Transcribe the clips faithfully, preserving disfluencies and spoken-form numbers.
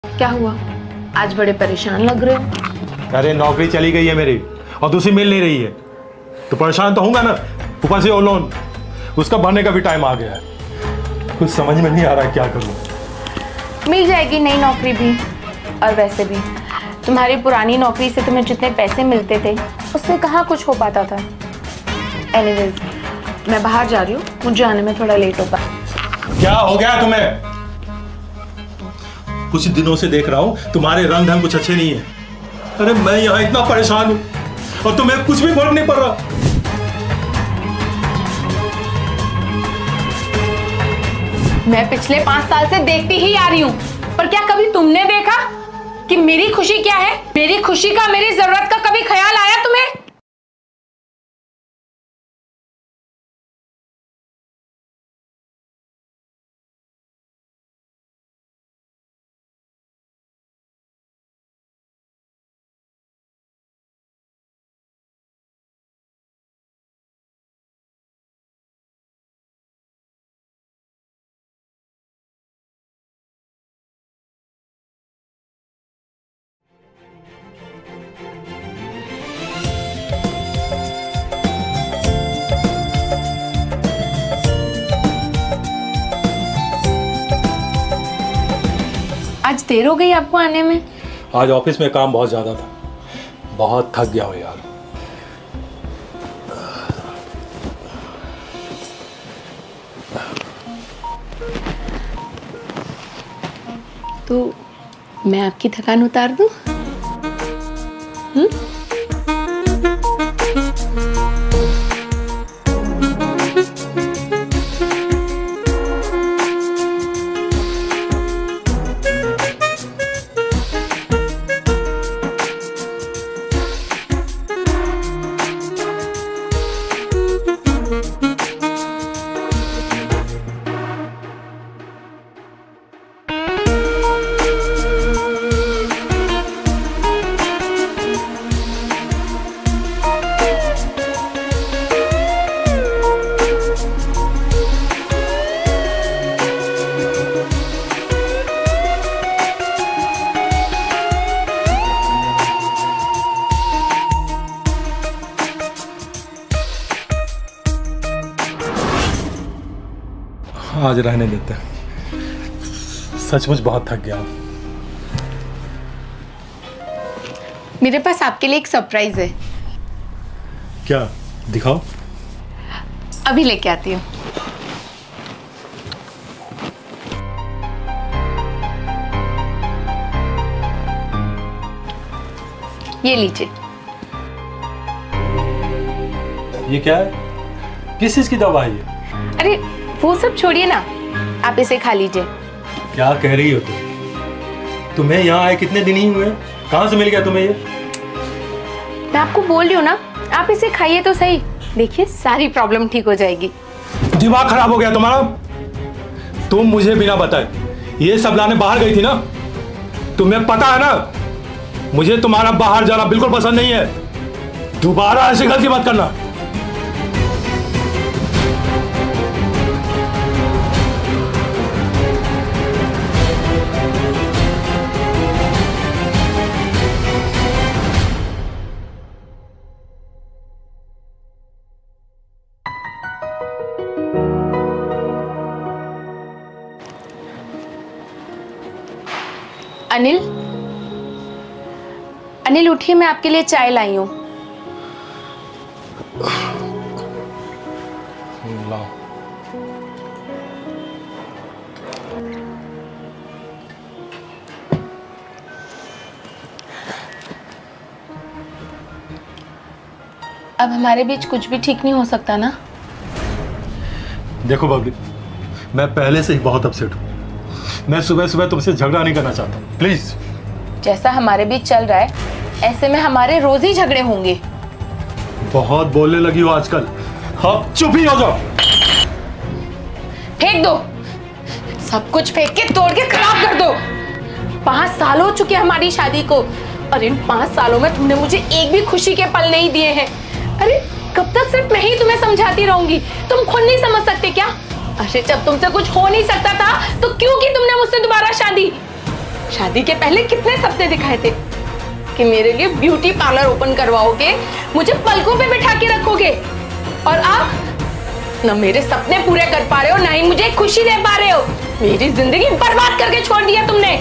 क्या हुआ? आज बड़े परेशान लग रहे हो। अरे नौकरी चली गई है मेरी और दूसरी मिल नहीं रही है, तो परेशान तो होऊंगा ना। ऊपर से वो लोन, उसका भरने का भी टाइम आ गया है। कुछ समझ में नहीं आ रहा है क्या करूं। मिल जाएगी नई नौकरी भी। और वैसे भी तुम्हारी पुरानी नौकरी से तुम्हें जितने पैसे मिलते थे उससे कहाँ कुछ हो पाता था। एनीवेज, मैं बाहर जा रही हूँ, मुझे आने में थोड़ा लेट होगा। क्या हो गया तुम्हें? कुछ दिनों से देख रहा हूं तुम्हारे रंग ढंग कुछ अच्छे नहीं है। अरे मैं यहाँ इतना परेशान हूं और तुम्हें कुछ भी फर्क नहीं पड़ रहा। मैं पिछले पांच साल से देखती ही आ रही हूँ, पर क्या कभी तुमने देखा कि मेरी खुशी क्या है? मेरी खुशी का, मेरी जरूरत का कभी ख्याल आया तुम्हें? आज देर हो गई आपको आने में? आज ऑफिस में काम बहुत ज्यादा था, बहुत थक गया हूं यार। तो मैं आपकी थकान उतार दूं? हम्म? आज रहने देते हैं, सचमुच बहुत थक गया हूं। मेरे पास आपके लिए एक सरप्राइज है। क्या? दिखाओ। अभी लेके आती हूँ। ये लीजिए। ये क्या है? किस चीज की दवा है ये? अरे वो सब छोड़िए ना, आप इसे खा लीजिए। क्या कह रही हो तुम? तुम्हें यहाँ आए कितने दिन ही हुए? कहाँ से मिल गया तुम्हें ये? मैं आपको बोल रही हूँ ना, आप इसे खाइए तो सही। देखिए सारी प्रॉब्लम ठीक हो जाएगी। दिमाग खराब हो गया तुम्हारा? तुम मुझे बिना बताए ये सब लाने बाहर गई थी ना? तुम्हें पता है ना मुझे तुम्हारा बाहर जाना बिल्कुल पसंद नहीं है। दोबारा ऐसी गलती मत करना। अनिल, अनिल उठिए, मैं आपके लिए चाय लाई हूं। लाओ। अब हमारे बीच कुछ भी ठीक नहीं हो सकता ना? देखो बबली, मैं पहले से ही बहुत अपसेट हूँ। मैं सुबह सुबह तुमसे झगड़ा नहीं करना चाहता, प्लीज। जैसा हमारे बीच चल रहा है ऐसे में हमारे रोज ही झगड़े होंगे। बहुत बोलने लगी हो आजकल। हाँ, चुप ही हो जाओ। फेंक दो, सब कुछ फेंक के तोड़ के खराब कर दो। पांच साल हो चुके हमारी शादी को और इन पांच सालों में तुमने मुझे एक भी खुशी के पल नहीं दिए हैं। अरे कब तक सिर्फ मैं ही तुम्हें समझाती रहूंगी? तुम खुद नहीं समझ सकते क्या? अरे जब तुमसे कुछ हो नहीं सकता था तो क्यों की तुमने मुझसे दोबारा शादी? शादी के पहले कितने सपने दिखाए थे कि मेरे लिए ब्यूटी पार्लर ओपन करवाओगे, मुझे पलकों पे बिठा के रखोगे, और आप न मेरे सपने पूरे कर पा रहे हो, ना ही मुझे खुशी दे पा रहे हो। मेरी जिंदगी बर्बाद करके छोड़ दिया तुमने।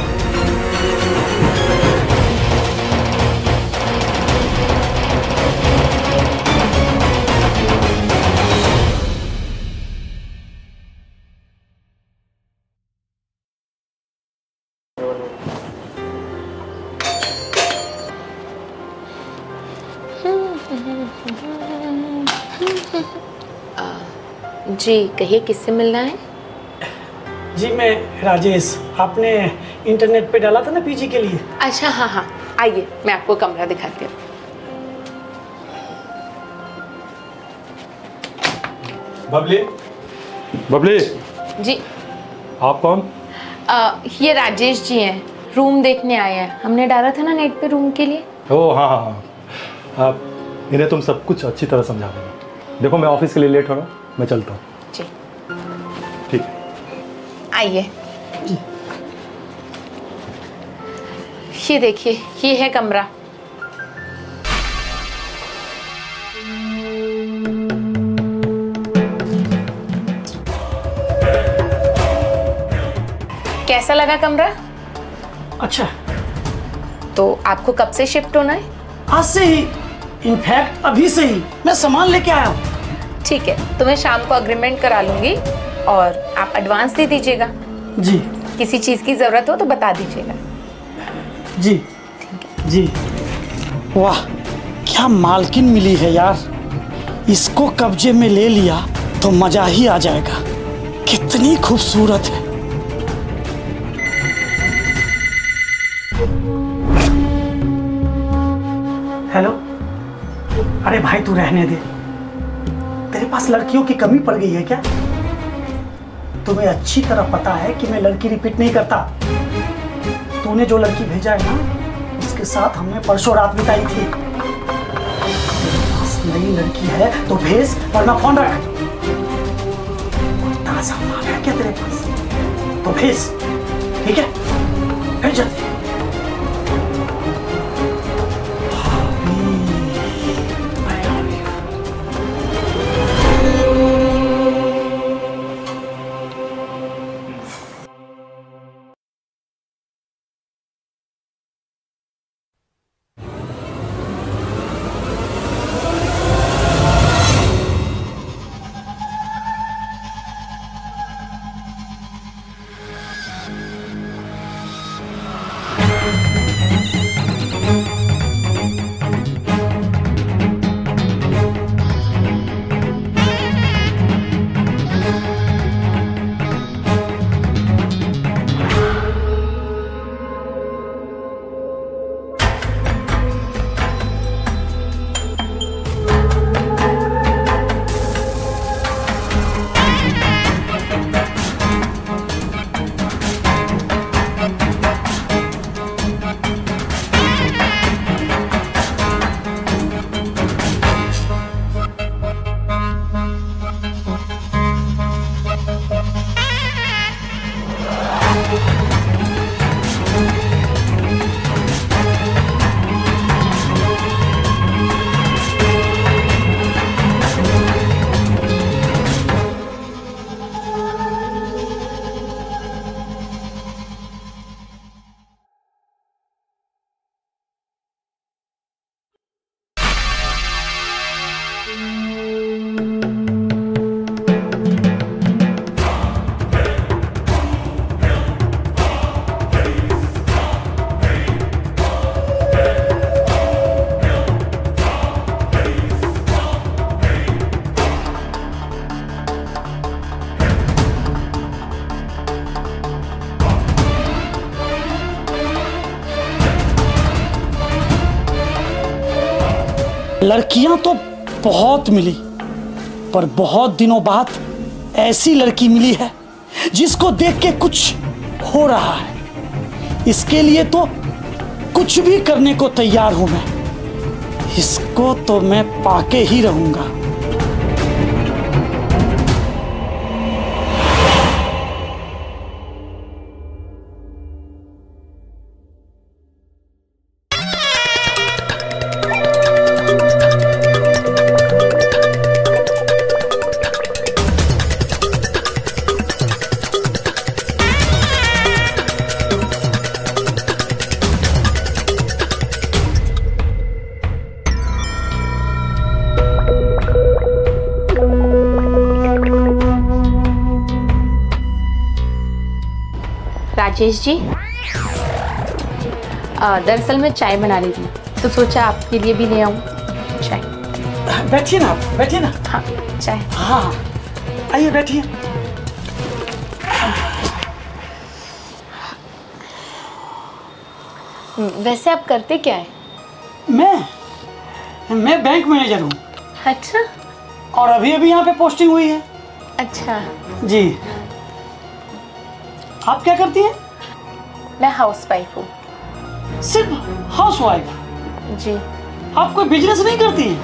जी कहिए, किससे मिलना है? जी मैं राजेश, आपने इंटरनेट पे डाला था ना पीजी के लिए। अच्छा हाँ हाँ, आइए मैं आपको कमरा दिखाती हूँ। बबली, बबली जी आप कौन? आ, ये राजेश जी हैं, रूम देखने आए हैं। हमने डाला था ना नेट पे रूम के लिए। ओ हाँ हाँ हाँ, आप इन्हें तुम सब कुछ अच्छी तरह समझा देना। देखो मैं ऑफिस के लिए लेट हो रहा हूँ, मैं चलता हूँ। जी ठीक है, आइए। ये देखिए, ये है कमरा। कैसा लगा कमरा? अच्छा, तो आपको कब से शिफ्ट होना है? आज से ही, इनफैक्ट अभी से ही मैं सामान लेके आया हूँ। ठीक है, तो मैं शाम को अग्रीमेंट करा लूंगी और आप एडवांस दे दीजिएगा। जी। किसी चीज की जरूरत हो तो बता दीजिएगा। जी ठीक है जी। वाह, क्या मालकिन मिली है यार। इसको कब्जे में ले लिया तो मजा ही आ जाएगा। कितनी खूबसूरत है। हेलो, अरे भाई तू रहने दे। तेरे पास लड़कियों की कमी पड़ गई है क्या? तुम्हें अच्छी तरह पता है कि मैं लड़की रिपीट नहीं करता। तूने जो लड़की भेजा है ना, उसके साथ हमने परसों रात बिताई थी। नई लड़की है तो भेज, वरना फोन रख। ताजा माल है क्या तेरे पास? तो भेज, ठीक है? भेज जल्दी। लड़कियां तो बहुत मिली, पर बहुत दिनों बाद ऐसी लड़की मिली है जिसको देख के कुछ हो रहा है। इसके लिए तो कुछ भी करने को तैयार हूं मैं। इसको तो मैं पाके ही रहूंगा। राजेश जी, दरअसल मैं चाय बना रही थी तो सोचा आपके लिए भी ले आऊं चाय। बैठिए ना, बैठिए ना। हाँ चाय। हाँ आइए बैठिए। वैसे आप करते क्या है? मैं मैं बैंक मैनेजर हूँ। अच्छा। और अभी अभी यहाँ पे पोस्टिंग हुई है। अच्छा जी। आप क्या करती हैं? मैं हाउस वाइफ हूँ। सिर्फ हाउस वाइफ? जी। आप कोई बिजनेस नहीं करती हैं?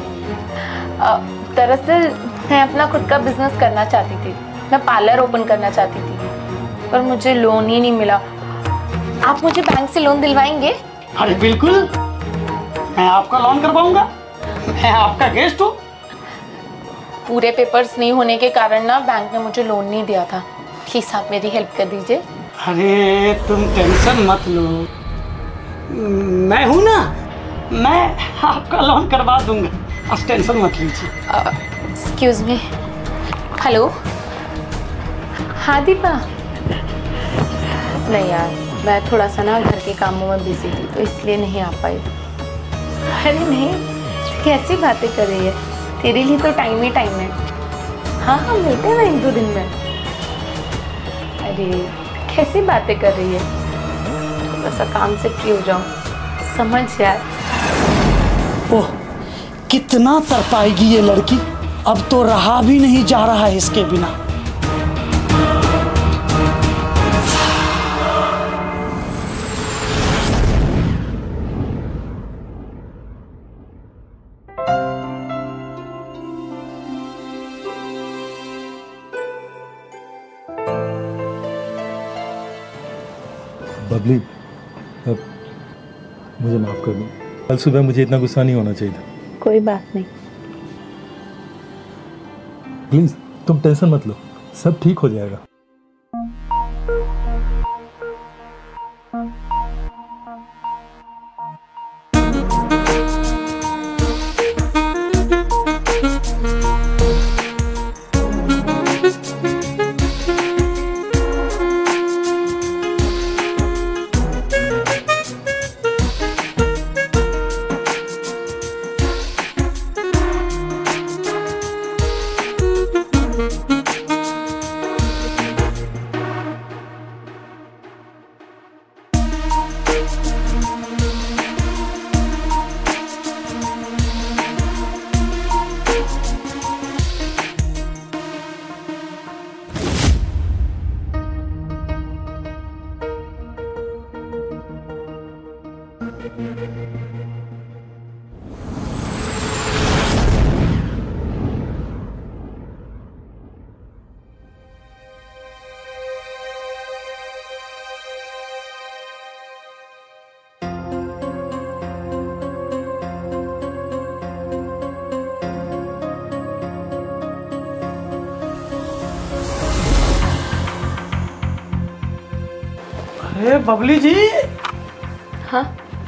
दरअसल मैं अपना खुद का बिजनेस करना चाहती थी। मैं पार्लर ओपन करना चाहती थी पर मुझे लोन ही नहीं मिला। आप मुझे बैंक से लोन दिलवाएंगे? अरे बिल्कुल, मैं आपका लोन करवाऊंगा। मैं आपका गेस्ट हूँ। पूरे पेपर्स नहीं होने के कारण ना बैंक ने मुझे लोन नहीं दिया था। प्लीज आप मेरी हेल्प कर दीजिए। अरे तुम टेंशन मत लो, मैं हूं ना, मैं आपका लोन करवा दूंगा, आप टेंशन मत लीजिए। Excuse me. हेलो। हाँ दीपा। नहीं यार, मैं थोड़ा सा ना घर के कामों में बिजी थी तो इसलिए नहीं आ पाई। अरे नहीं, कैसी बातें कर रही है, तेरे लिए तो टाइम ही टाइम है। हाँ हाँ मिलते हैं ना एक दो दिन में। अरे कैसी बातें कर रही है, थोड़ा सा काम से फ्री हो जाऊं, समझ यार। ओह कितना तरपाएगी ये लड़की, अब तो रहा भी नहीं जा रहा है इसके बिना। बबली, अब मुझे माफ कर दो, कल सुबह मुझे इतना गुस्सा नहीं होना चाहिए था। कोई बात नहीं। प्लीज तुम टेंशन मत लो, सब ठीक हो जाएगा। अरे बबली जी। हाँ।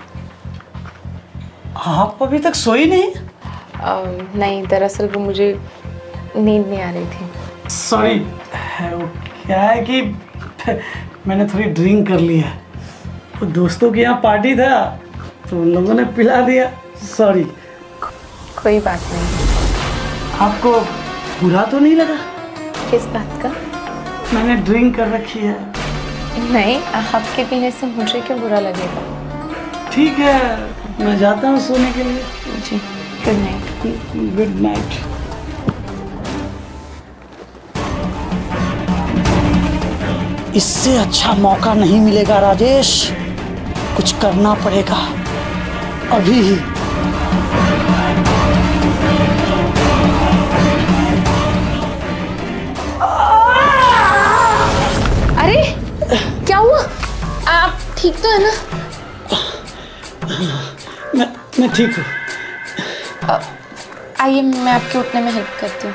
आप अभी तक सोई नहीं? आ, नहीं, दरअसल वो मुझे नींद नहीं आ रही थी। सॉरी, वो क्या है कि मैंने थोड़ी ड्रिंक कर लिया, वो दोस्तों के यहाँ पार्टी था तो उन लोगों ने पिला दिया। सॉरी। कोई बात नहीं। आपको बुरा तो नहीं लगा? किस बात का? मैंने ड्रिंक कर रखी है। नहीं, आपके पीने से मुझे क्यों बुरा लगेगा। ठीक है, मैं जाता हूँ सोने के लिए। जी, गुड नाइट। Good night. इससे अच्छा मौका नहीं मिलेगा राजेश, कुछ करना पड़ेगा अभी ही। अरे क्या हुआ? आप ठीक तो है ना? मैं मैं ठीक हूँ। आइए, मैं आपके उठने में हेल्प करती हूँ।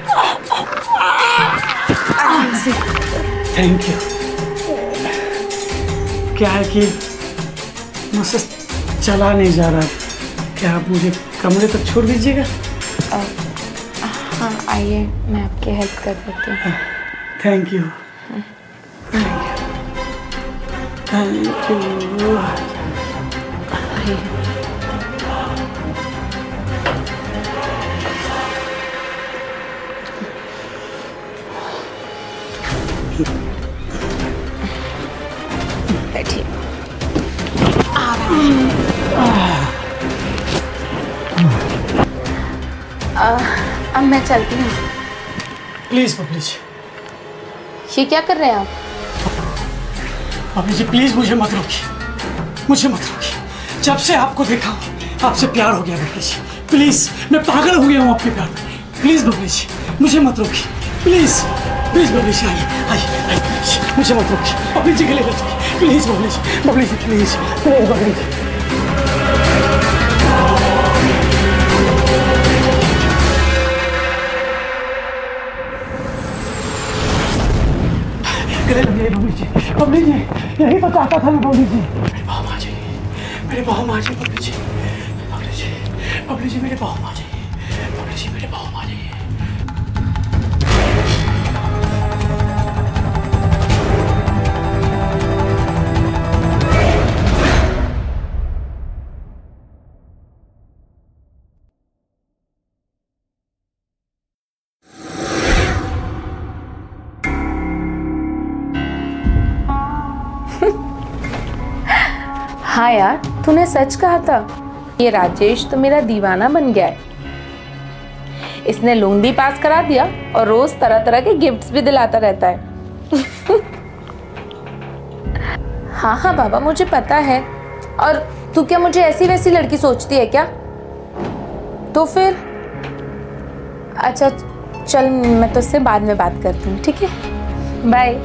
Thank you. क्या है कि मुझसे चला नहीं जा रहा, क्या आप मुझे कमरे तक छोड़ दीजिएगा? हाँ आइए, मैं आपकी हेल्प कर देती हूँ। Thank you. Thank you. बैठिए। अब मैं चलती हूँ। प्लीज बबली जी, ये क्या कर रहे हैं आप? बबली जी प्लीज मुझे मत रोकिए, मुझे मत रोकिए। जब से आपको देखा हूं, आपसे प्यार हो गया बबली जी। प्लीज, मैं पागल हो गया हूँ आपके प्यार में। प्लीज बबली जी, मुझे मत रोकिए। प्लीज प्लीज बबली जी, आइए आइए आइए बबली जी, मुझे मत रोकिए। बबली जी के लिए please Babli ji, Babli ji please please Babli ji. गले लग गए बबली जी, बबली जी यही तो चाहता था मैं बबली जी। मेरे पाँव आ जाइए, मेरे पाँव आ जाइए बबली जी, बबली जी, बबली जी मेरे पाँव आ जाइए, बबली जी मेरे पाँव आ जाइए। हाँ यार, तूने सच कहा था। ये राजेश तो मेरा दीवाना बन गया है। इसने लोन भी पास करा दिया और रोज तरह तरह के गिफ्ट्स भी दिलाता रहता है। हाँ हाँ बाबा, मुझे पता है। और तू क्या मुझे ऐसी वैसी लड़की सोचती है क्या? तो फिर अच्छा चल, मैं तुझसे बाद में बात करती हूँ, ठीक है? बाय।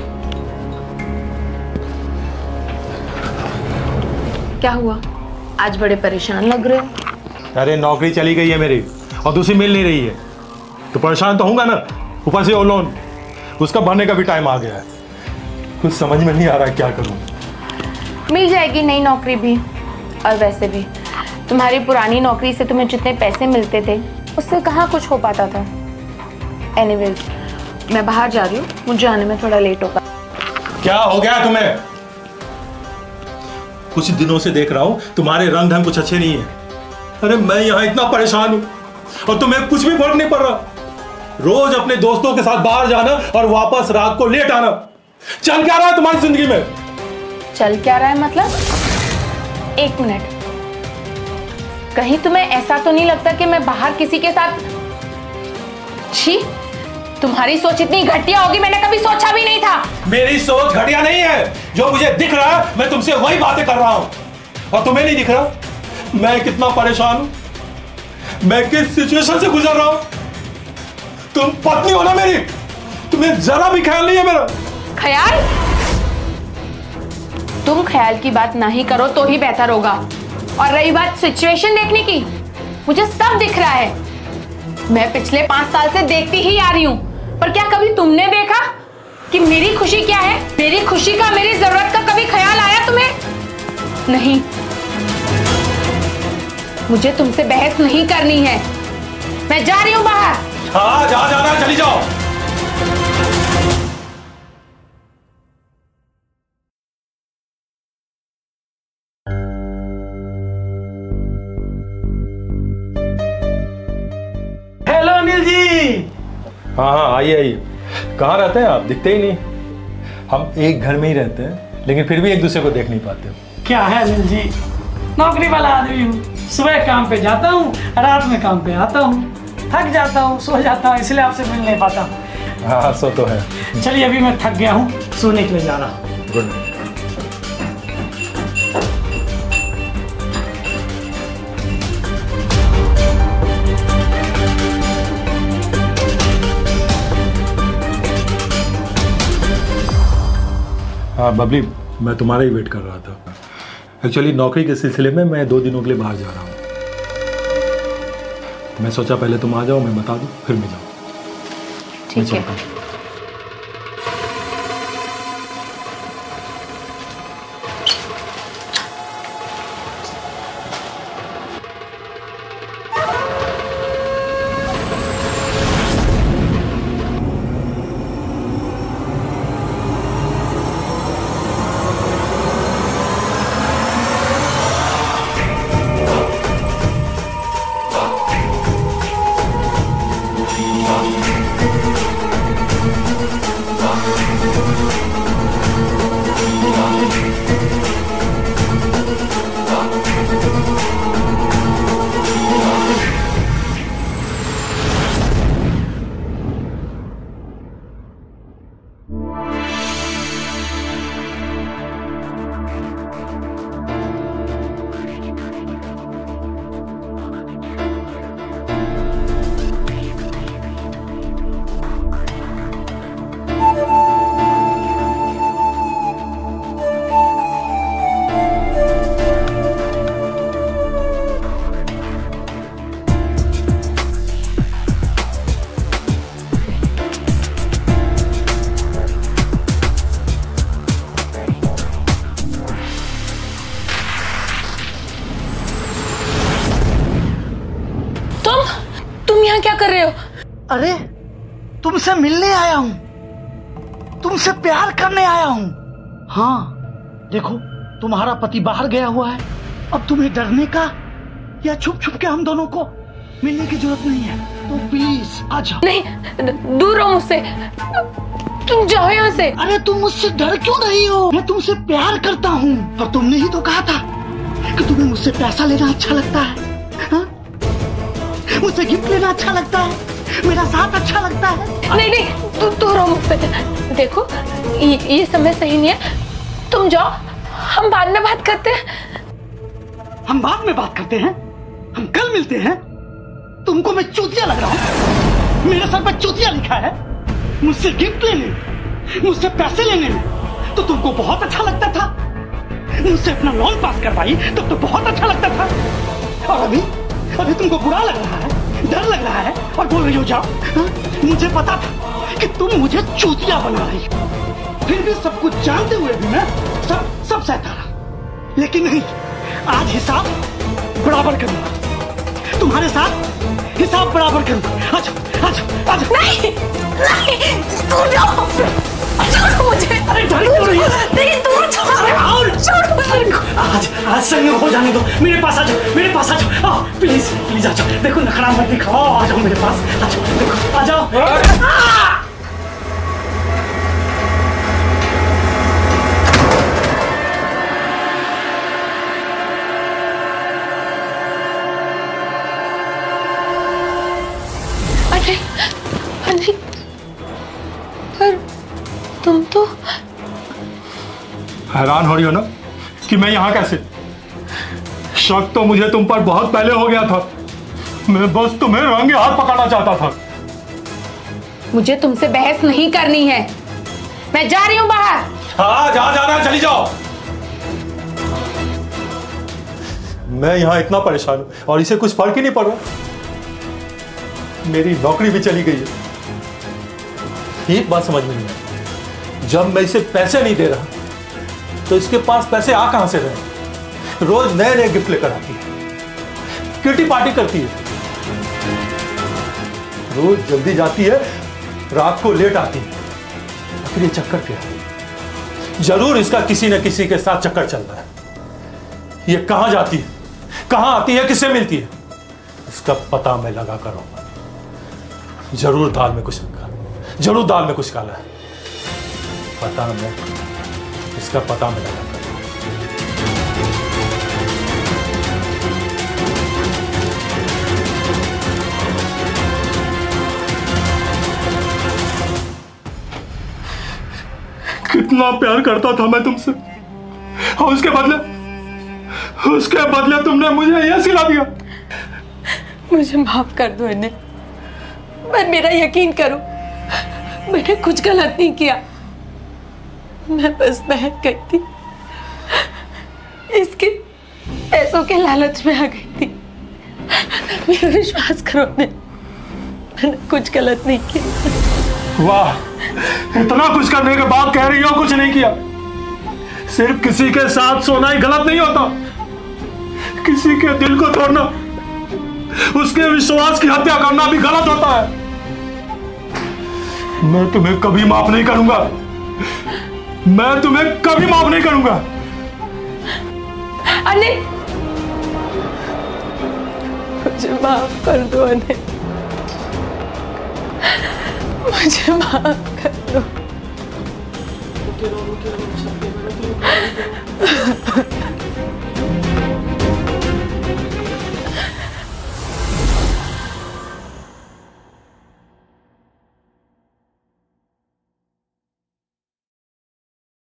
क्या हुआ, आज बड़े परेशान लग रहे हो? अरे नौकरी चली गई है मेरी और दूसरी मिल नहीं रही है, तो परेशान तो होऊंगा ना। ऊपर से वो लोन, उसका भरने का भी टाइम आ गया है। कुछ समझ में नहीं आ रहा है क्या करूं। मिल जाएगी नई नौकरी भी। और वैसे भी तुम्हारी पुरानी नौकरी से तुम्हें जितने पैसे मिलते थे उससे कहाँ कुछ हो पाता था। एनीवेज, मैं बाहर जा रही हूँ, मुझे आने में थोड़ा लेट होगा। क्या हो गया तुम्हें? कुछ दिनों से देख रहा हूं तुम्हारे रंग ढंग कुछ अच्छे नहीं है। अरे मैं यहाँ इतना परेशान हूं और तुम्हें कुछ भी फर्क नहीं पड़ रहा। रोज अपने दोस्तों के साथ बाहर जाना और वापस रात को लेट आना। चल क्या रहा है तुम्हारी जिंदगी में? चल क्या रहा है मतलब? एक मिनट, कहीं तुम्हें ऐसा तो नहीं लगता कि मैं बाहर किसी के साथ? छी, तुम्हारी सोच इतनी घटिया होगी मैंने कभी सोचा भी नहीं था। मेरी सोच घटिया नहीं है, जो मुझे दिख रहा है मैं तुमसे वही बातें कर रहा हूं। और तुम्हें नहीं दिख रहा मैं कितना परेशान हूं, मैं किस सिचुएशन से गुजर रहा हूं। तुम पत्नी हो ना मेरी, तुम्हें जरा भी ख्याल नहीं है मेरा। ख्याल? तुम ख्याल की बात ना ही करो तो ही बेहतर होगा। और रही बात सिचुएशन देखने की, मुझे सब दिख रहा है। मैं पिछले पांच साल से देखती ही आ रही हूं, पर क्या कभी तुमने देखा कि मेरी खुशी क्या है? मेरी खुशी का, मेरी जरूरत का कभी ख्याल आया तुम्हें? नहीं, मुझे तुमसे बहस नहीं करनी है। मैं जा रही हूं बाहर। हाँ, जहां जाना है चली जाओ। हेलो अनिल जी। हाँ हाँ, आइए आइए। कहाँ रहते हैं आप? दिखते ही नहीं। हम एक घर में ही रहते हैं, लेकिन फिर भी एक दूसरे को देख नहीं पाते। क्या है अनिल जी, नौकरी वाला आदमी हूँ। सुबह काम पे जाता हूँ, रात में काम पे आता हूँ, थक जाता हूँ, सो जाता हूँ, इसलिए आपसे मिल नहीं पाता। हाँ, सो तो है। चलिए, अभी मैं थक गया हूँ, सोने के लिए जा रहा हूँ। Good night. हाँ बबली, मैं तुम्हारा ही वेट कर रहा था। एक्चुअली नौकरी के सिलसिले में मैं दो दिनों के लिए बाहर जा रहा हूँ। मैं सोचा पहले तुम आ जाओ, मैं बता दूँ, फिर मैं जाऊँ। ठीक है। यहाँ क्या कर रहे हो? अरे तुमसे मिलने आया हूं, तुमसे प्यार करने आया हूं। हाँ देखो, तुम्हारा पति बाहर गया हुआ है, अब तुम्हें डरने का या छुप छुप के हम दोनों को मिलने की जरूरत नहीं है, तो प्लीज आ जाओ। नहीं, दूर रहो मुझसे, तुम जाओ यहाँ से। अरे तुम मुझसे डर क्यों रही हो? मैं तुमसे प्यार करता हूँ, और तुमने ही तो कहा था कि तुम्हें मुझसे पैसा लेना अच्छा लगता है, हा? मुझसे गिफ्ट लेना अच्छा लगता है, मेरा साथ अच्छा लगता है। नहीं नहीं, तुम दूर रहो मुझसे। देखो ये, ये समय सही नहीं है, तुम जाओ, हम बाद में बात करते हैं। हम बाद में बात करते हैं? हम कल मिलते हैं? तुमको मैं चूतिया लग रहा हूँ? मेरे सर पर चूतिया लिखा है? मुझसे गिफ्ट लेने, मुझसे पैसे लेने में तो तुमको बहुत अच्छा लगता था, मुझसे अपना लोन पास करवाई तब तो बहुत अच्छा लगता था, और अभी अभी तुमको बुरा लग रहा है, डर लग रहा है, और बोल रही हो जाओ। हा? मुझे पता था कि तुम मुझे चूतिया बना रही हो, फिर भी सब कुछ जानते हुए भी मैं सब सब सहता रहा, लेकिन नहीं, आज हिसाब बराबर करूंगा, तुम्हारे साथ हिसाब बराबर करूंगा। आजा आजा आजा। नहीं नहीं, दूर जाओ, छोड़ो मुझे। अरे डर क्यों रही है? नहीं, दूर जाओ। अरे आओ, छोड़ो मुझे। आज आज संयोग हो जाने दो, मेरे पास आ जाओ, मेरे पास आ जाओ, आओ प्लीज प्लीज आ जाओ। देखो नखरा मत दिखाओ, आ जाओ मेरे पास, आ जाओ, देखो आ जाओ। अरे अरे, पर तुम तो हैरान हो रही हो ना कि मैं यहाँ कैसे? शक तो मुझे तुम पर बहुत पहले हो गया था, मैं बस तुम्हें रंगे हाथ पकड़ना चाहता था। मुझे तुमसे बहस नहीं करनी है, मैं जा रही हूँ बाहर। हाँ, जहाँ जाना है चली जाओ। मैं यहाँ इतना परेशान हूँ और इसे कुछ फर्क ही नहीं पड़ रहा। मेरी नौकरी भी चली गई है। एक बात समझ में नहीं आई, जब मैं इसे पैसे नहीं दे रहा तो इसके पास पैसे आ कहां से रहे? रोज नए नए गिफ्ट लेकर आती है, किटी पार्टी करती है, रोज जल्दी जाती है, रात को लेट आती है। आखिर ये चक्कर क्या है? जरूर इसका किसी न किसी के साथ चक्कर चल रहा है। ये कहां जाती है, कहां आती है, किससे मिलती है, इसका पता मैं लगा कर रहूंगा। जरूर दाल में कुछ रखा, जरूर दाल में कुछ काला है। पता मैं इसका पता मैं लगा कर। कितना प्यार करता था मैं तुमसे, और उसके बदले उसके बदले तुमने मुझे यह सिला दिया। मुझे माफ कर दो इन्हें, पर मेरा यकीन करो, मैंने कुछ गलत नहीं किया। मैं बस बहक गई थी, इसके पैसों के लालच में आ गई थी। मेरा विश्वास करो ने, मैंने कुछ गलत नहीं किया। वाह, इतना कुछ करने के बाद कह रही हो कुछ नहीं किया। सिर्फ किसी के साथ सोना ही गलत नहीं होता, किसी के दिल को तोड़ना, उसके विश्वास की हत्या करना भी गलत होता है। मैं तुम्हें कभी माफ नहीं करूंगा, मैं तुम्हें कभी माफ नहीं करूंगा। अने, मुझे माफ कर दो अने, मुझे माफ कर दो।